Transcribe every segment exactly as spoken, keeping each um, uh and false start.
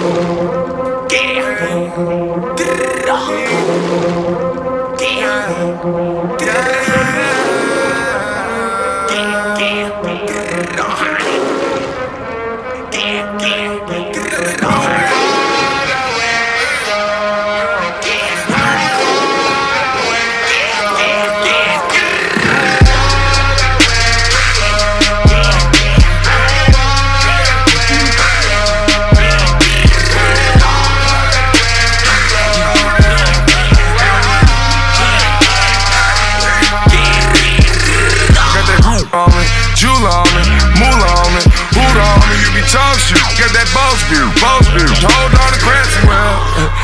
Hold on to Cranston, well,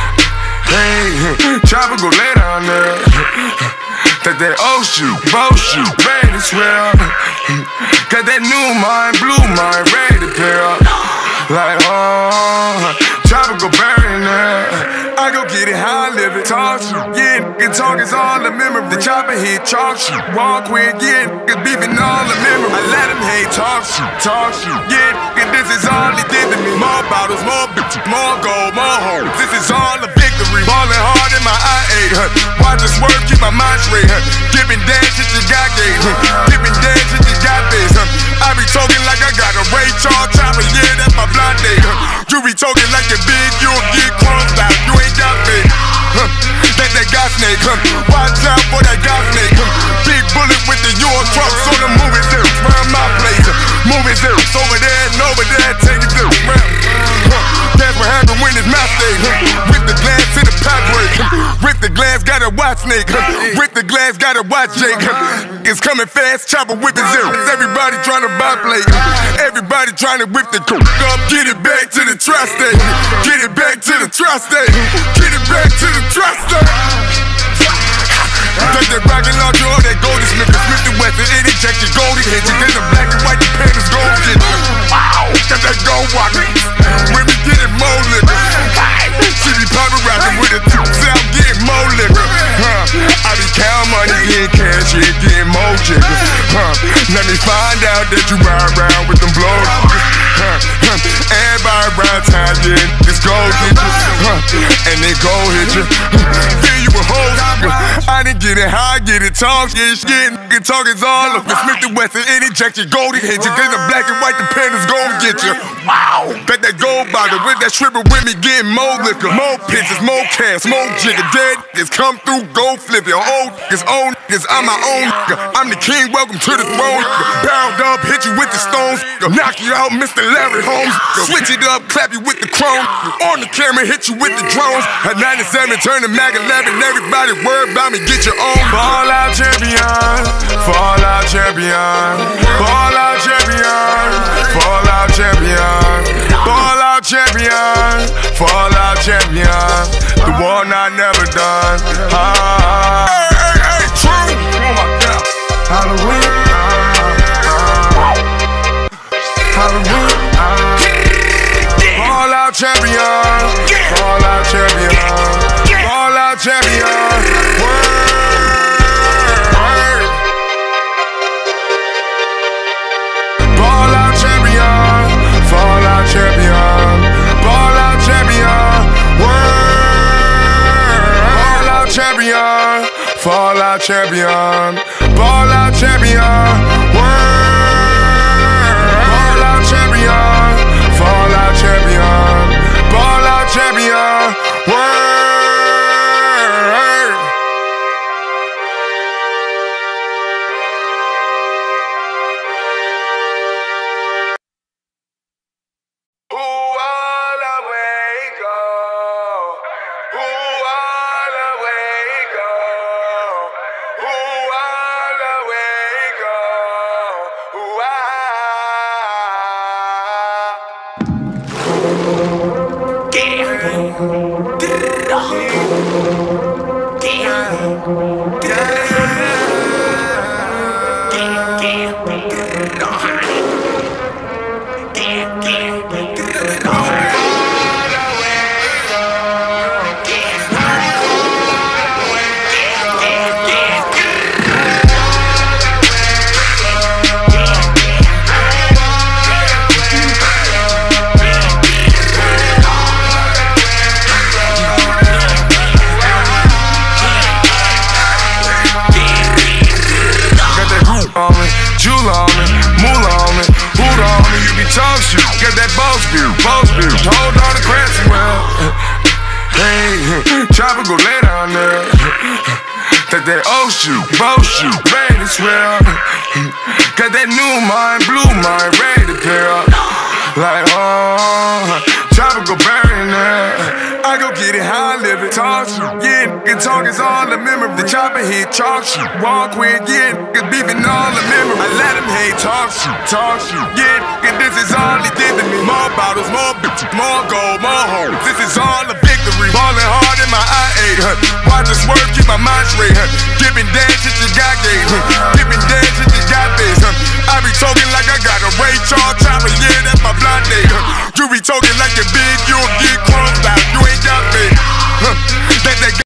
hey, chopper go lay down there. That that old shoe, bow shoe, ready to swell. Got that new mind, blue mind, ready to pair up. Like, oh, chopper go bury in there. I go get it how I live it. Talk shit, yeah, nigga talk is all the memory. The chopper hit, chalk shit. Walk quick, yeah, nigga beefing all the memory. I let him hate, talk shit, talk shit. Yeah, nigga, this is all he did to me. More bottles, more bitches, more gold, more hoes. This is all a victory. Ballin' hard in my I eight, huh? Watch this work, keep my mind straight, huh? Giving dance shit you got gave, huh? Giving dance shit you got face, huh? I be talking like I got a Ray Charles chopper, yeah, that's my blind day, huh? You be talking like you're big, you'll get crumbs out, you ain't got me, huh? That that got snake, huh? Watch out for that got snake, huh? Big bullet with the Euro trucks on the movie zeros, round my place, huh? Movie zeros, over there and over there, take it zeros, round, huh? That's what happened when it's my stage, huh? With the glass to the pack break, huh? With the glass, gotta watch snake, huh? With the glass, gotta watch Jake, huh? It's coming fast, chopper whipping zeros. Everybody trying to buy plate, huh? Everybody trying to whip the coke up, get it back to the tri-state, get it back to the tri-state, get it back to the tri-state. Take that rocket launcher or that golden Smith and Smith and Wesson, it inject your golden hinges. Then the black and white, the Panthers gold get you. Wow, got that gold walker. Women getting more liquor. She be paparazzi with a two sound getting more liquor. Huh? I be counting money, getting cash, yeah, getting more jiggers. Huh? Let me find out that you ride around with them blow niggas. Huh? Huh? Everybody around town, yeah, this gold hit you. Huh? And they go hit you. Fill you with hoes. I didn't get it, how I get it. Talk, yeah, shit, nigga, talk is all up. Smith and Wesson, it inject your golden hit you. Then the black and white, the Panthers gon' get you. Wow, got that gold bottle with that stripper with me, getting more liquor, more pitches, more cash, more jigger. Dead niggas come through, go flip your old niggas, own niggas. I'm my own nigga. I'm the king, welcome to the throne. Bound up, hit you with the stones, knock you out, Mister Larry Holmes. Switch it up, clap you with the chrome. On the camera, hit you with the drones. At ninety-seven, turn to Mac eleven. Everybody worry about me, get your own. Fall out champion, fall out champion, fall out champion, fall out champion, fall out champion, fall out champion. The one I never done. Ah. Hey, hey, hey, true. Oh my God. Halloween. Halloween. Fall out champion, fall out champion, fall out champion. Fall out champion, ball out champion, word. Ball out champion, fall out champion, ball out champion, word. Who all the way go? Who all the way go? Who all the way go? Who supposed to hold on to crash well. Hey, chopper go lay down there. That that old shoe, bow shoe, ready to swell. Got that new mind, blue mind, ready to pair up. Like, oh, chopper go bury in there. I go get it how I live it. Talk shit, yeah, nigga talk is all the memory. The chopper hit, chalk shit. Walk with, yeah, nigga beefing all the memory. I let him hate, talk shit, talk shit. Yeah, nigga, this is all he did to me. More bottles, more bitches, more gold, more hoes. This is all a victory. Ballin' hard in my I eight, huh? Watch us work, keep my mind straight, huh? Giving dead shit you got gave, huh? Giving dead shit you got base, huh? I be talking like I got a Ray Charles chopper, yeah, that's my blind date, huh? You be talking like you're big, you'll get quiet.